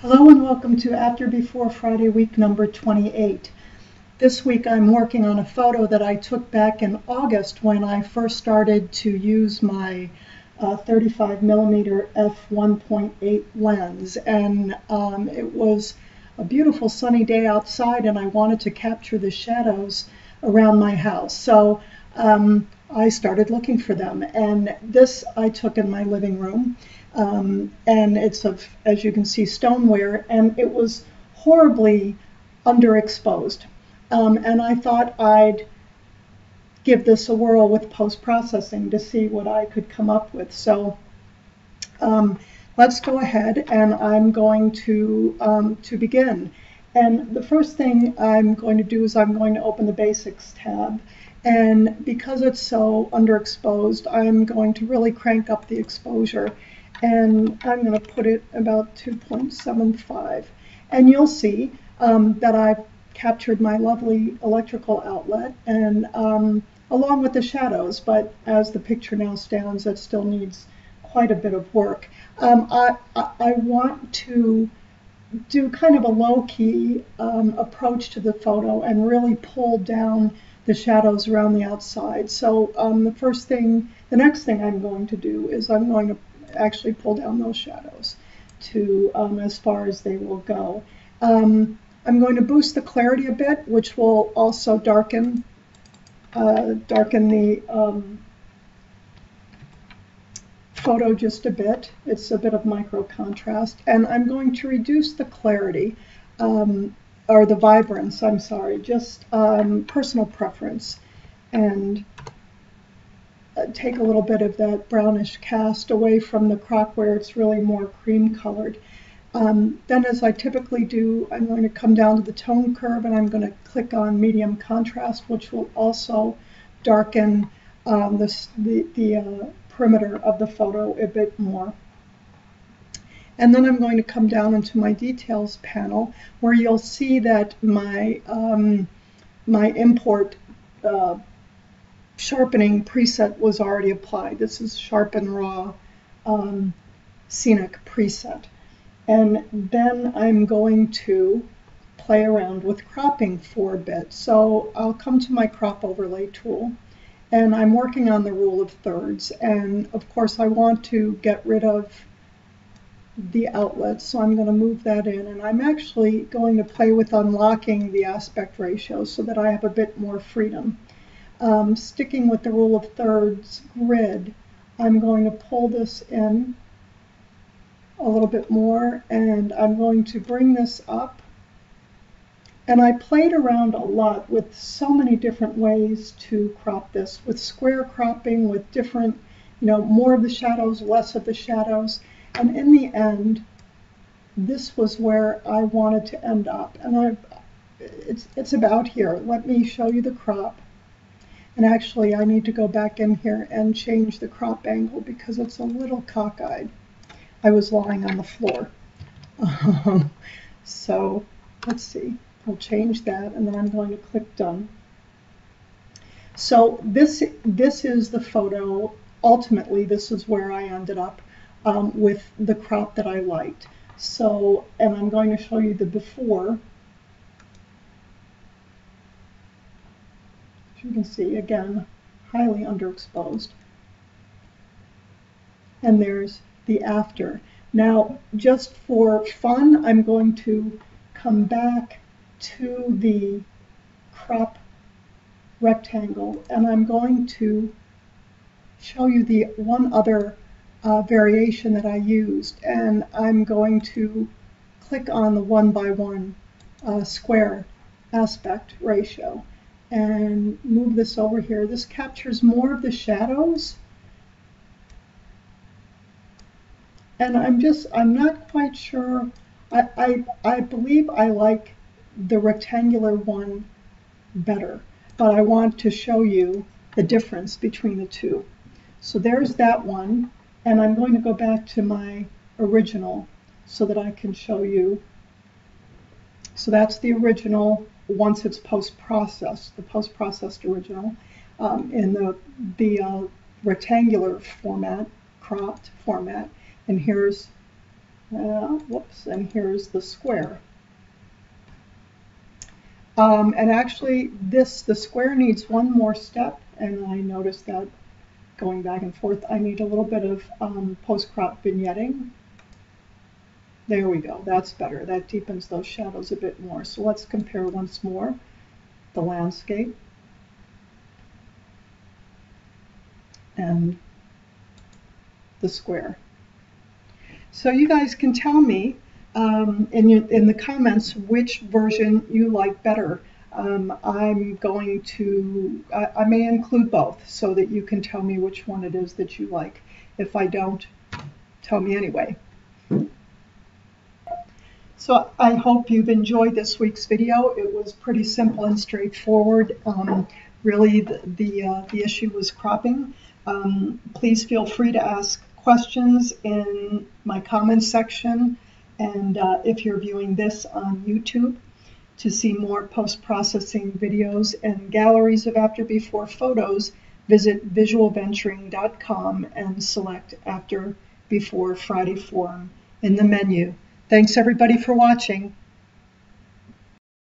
Hello and welcome to After Before Friday week number 28. This week I'm working on a photo that I took back in August when I first started to use my 35mm f1.8 lens, and it was a beautiful sunny day outside and I wanted to capture the shadows around my house. So I started looking for them, and this I took in my living room. And it's of, as you can see, stoneware, and it was horribly underexposed. And I thought I'd give this a whirl with post-processing to see what I could come up with. So let's go ahead, and I'm going to begin. And the first thing I'm going to do is I'm going to open the Basics tab. And because it's so underexposed, I'm going to really crank up the exposure. And I'm going to put it about 2.75. And you'll see that I've captured my lovely electrical outlet, and along with the shadows, but as the picture now stands, it still needs quite a bit of work. I want to do kind of a low-key approach to the photo and really pull down the shadows around the outside. So the next thing I'm going to do is I'm going to actually pull down those shadows to as far as they will go. I'm going to boost the clarity a bit, which will also darken the photo just a bit. It's a bit of micro contrast, and I'm going to reduce the clarity or the vibrance, I'm sorry, just personal preference, and take a little bit of that brownish cast away from the crop where it's really more cream colored. Then, as I typically do, I'm going to come down to the tone curve and I'm going to click on medium contrast, which will also darken the perimeter of the photo a bit more. And then I'm going to come down into my details panel, where you'll see that my import sharpening preset was already applied. This is Sharpen Raw Scenic preset. And then I'm going to play around with cropping for a bit. So I'll come to my crop overlay tool, and I'm working on the rule of thirds. And of course I want to get rid of the outlet, so I'm going to move that in, and I'm actually going to play with unlocking the aspect ratio so that I have a bit more freedom. Sticking with the rule of thirds grid, I'm going to pull this in a little bit more, and I'm going to bring this up. And I played around a lot with so many different ways to crop this, with square cropping, with different, more of the shadows, less of the shadows. And in the end, this was where I wanted to end up. And it's about here. Let me show you the crop. And actually, I need to go back in here and change the crop angle because it's a little cockeyed. I was lying on the floor. So let's see. I'll change that, and then I'm going to click Done. So this is the photo. Ultimately, this is where I ended up with the crop that I liked. So, and I'm going to show you the before. As you can see, again, highly underexposed. And there's the after. Now, just for fun, I'm going to come back to the crop rectangle, and I'm going to show you the one other variation that I used, and I'm going to click on the 1:1 square aspect ratio and move this over here. This captures more of the shadows, and I'm not quite sure. I believe I like the rectangular one better, but I want to show you the difference between the two. So there's that one, and I'm going to go back to my original so that I can show you. So that's the original once it's post-processed, the post-processed original in the rectangular format, cropped format. And here's Whoops, and here's the square. And actually, the square needs one more step, and I noticed that going back and forth, I need a little bit of post-crop vignetting. There we go, that's better. That deepens those shadows a bit more. So let's compare once more the landscape and the square. So you guys can tell me in the comments which version you like better. I'm going to, I may include both so that you can tell me which one it is that you like. If I don't, tell me anyway. So I hope you've enjoyed this week's video. It was pretty simple and straightforward. Really, the issue was cropping. Please feel free to ask questions in my comments section, and if you're viewing this on YouTube, to see more post-processing videos and galleries of after-before photos, visit visualventuring.com and select After Before Friday Forum in the menu. Thanks everybody for watching.